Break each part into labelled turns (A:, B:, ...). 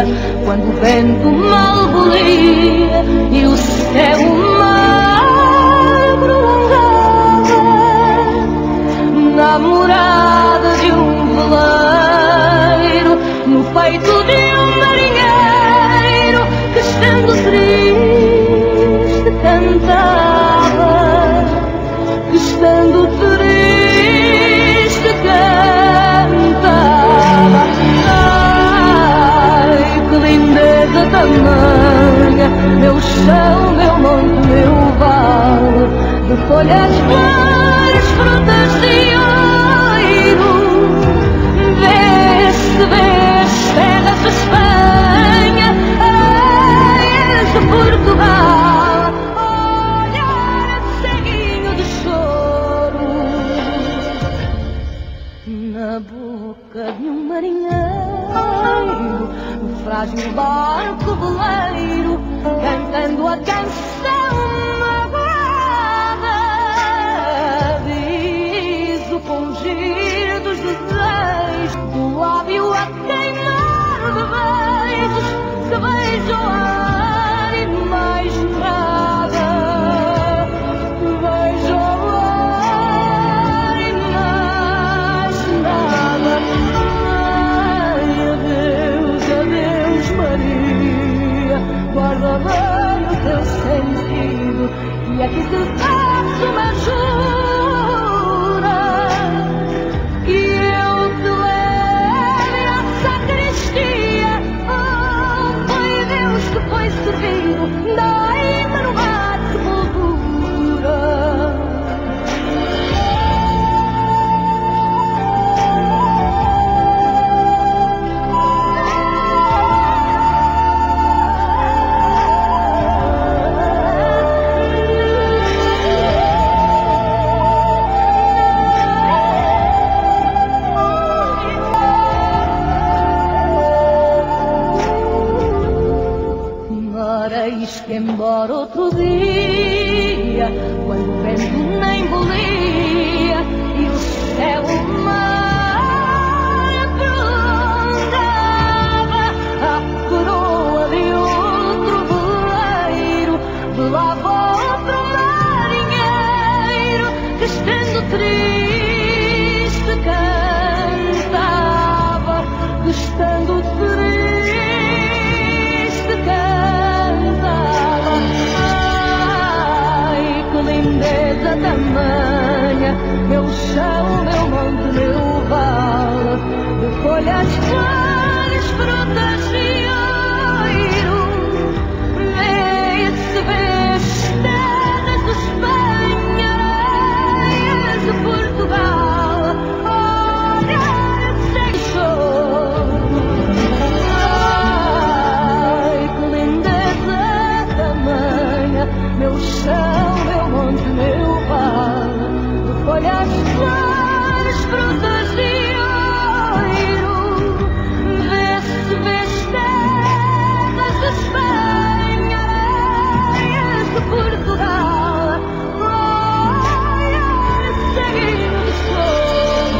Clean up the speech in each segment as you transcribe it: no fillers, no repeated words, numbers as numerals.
A: quando o vento mal bolia e o céu mar prolongava, na morada de um veleiro, no peito de um marinheiro que, estando triste, cantava, que, estando triste, cantava. Ai, que lindeza tamanha, meu chão, meu monte, meu vale, de folhas, flores, frutas de ouro. Vê-se, vê-se, terras de Espanha, areias de Portugal, olhar ceguinho de choro na boca de um marinheiro, no frágil barco veleiro, cantando a canção magoada. Diz o fungir dos desejos, o lábio a queimar de beijos, que beijam o ar e mais nada. Beijam o ar e mais nada. Ai, adeus, adeus, Maria, guarda bem o teu sentido, e aqui te faço uma jura, que eu te leve à sacristia. Oh, foi Deus que foi servido, dai-me no mar de sepultura. Mareis que, embora outro dia, quando o vento nem bolia e o céu mar prolongava, a coroa de outro veleiro velava outro marinheiro que, estando triste, cantava, que, estando triste, cantava. Ai, que lindeza tamanha, meu chão, meu monte, meu vale, de folhas, flores, frutas de ouro. Vê-se, vê-se, terras de Espanha, areias de Portugal, olhar sem choro. Ai, que lindeza tamanha, meu chão, meu monte, meu vale, de folhas, flores, frutas de ouro. Vê-se, vê-se, terras de Espanha, areias de Portugal, olhar ceguinho de choro.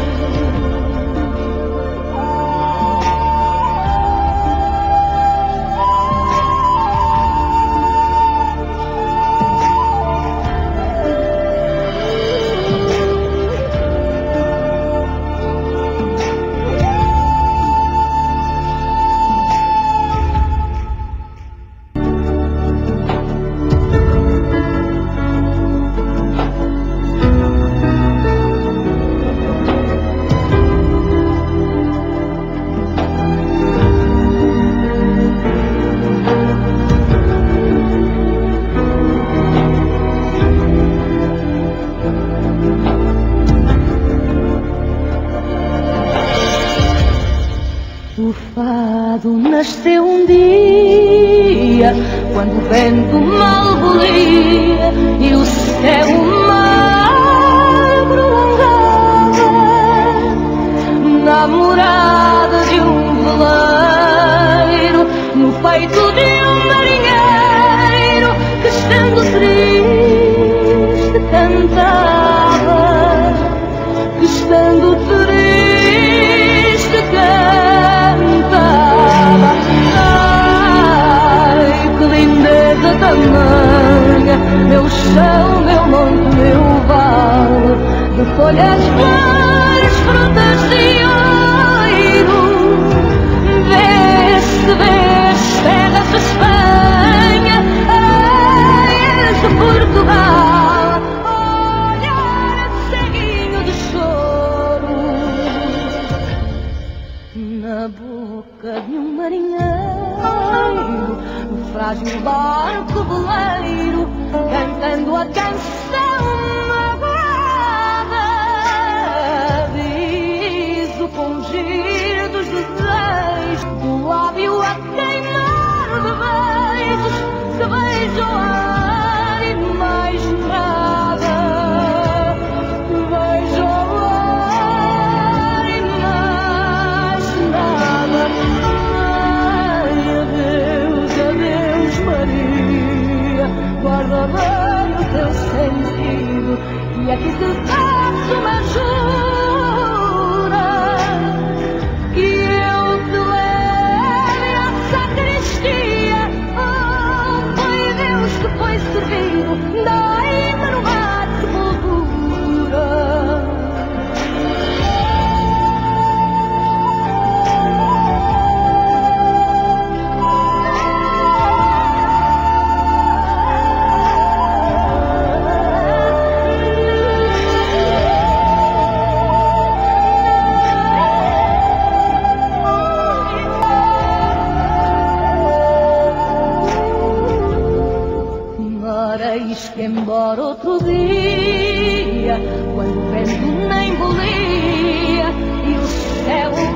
A: O fado nasceu um dia, quando o vento mal bolia e o céu mar prolongava, na morada de um veleiro, no peito de um marinheiro que, estando triste, cantava, que, estando triste, cantava. frágil barco veleiro, cantando a canção magoada. Diz o fungir dos desejos, do lábio a queimar de beijos, se beijam animais nada. Beijam animais nada. Ai, adeus, adeus, Maria, guarda bem o teu sentido, e aqui te faço uma jura, que eu te leve à sacristia. Oh, foi Deus que foi servido, dai-me no mar de sepultura. Mareis que embora outro dia, quando o vento nem bolia e o céu